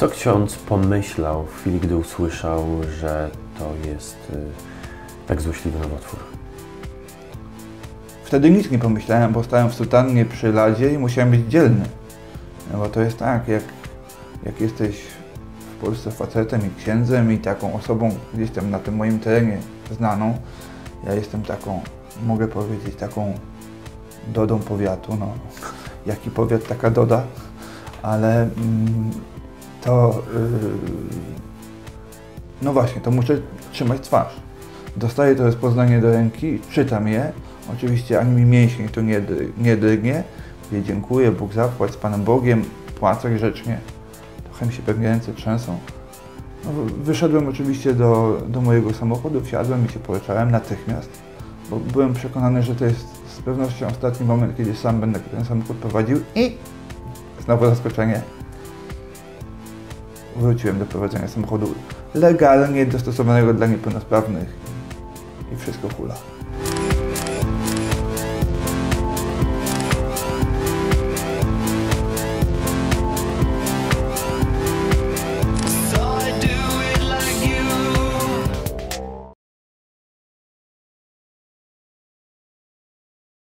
Co ksiądz pomyślał w chwili, gdy usłyszał, że to jest tak złośliwy nowotwór? Wtedy nic nie pomyślałem, bo stałem w sutannie przy ladzie i musiałem być dzielny. No bo to jest tak, jak jesteś w Polsce facetem i księdzem i taką osobą gdzieś tam na tym moim terenie znaną. Ja jestem taką, mogę powiedzieć, taką Dodą powiatu. No, jaki powiat, taka Doda. Ale no właśnie, to muszę trzymać twarz. Dostaję to rozpoznanie do ręki, czytam je. Oczywiście ani mi mięśnie to nie drgnie. Mówię, dziękuję, Bóg zapłać, z Panem Bogiem, płacę grzecznie. Trochę mi się pewnie ręce trzęsą. No, wyszedłem oczywiście do mojego samochodu, wsiadłem i się połeczałem natychmiast, bo byłem przekonany, że to jest z pewnością ostatni moment, kiedy sam będę ten samochód prowadził i znowu zaskoczenie. Wróciłem do prowadzenia samochodu legalnie dostosowanego dla niepełnosprawnych i wszystko hula.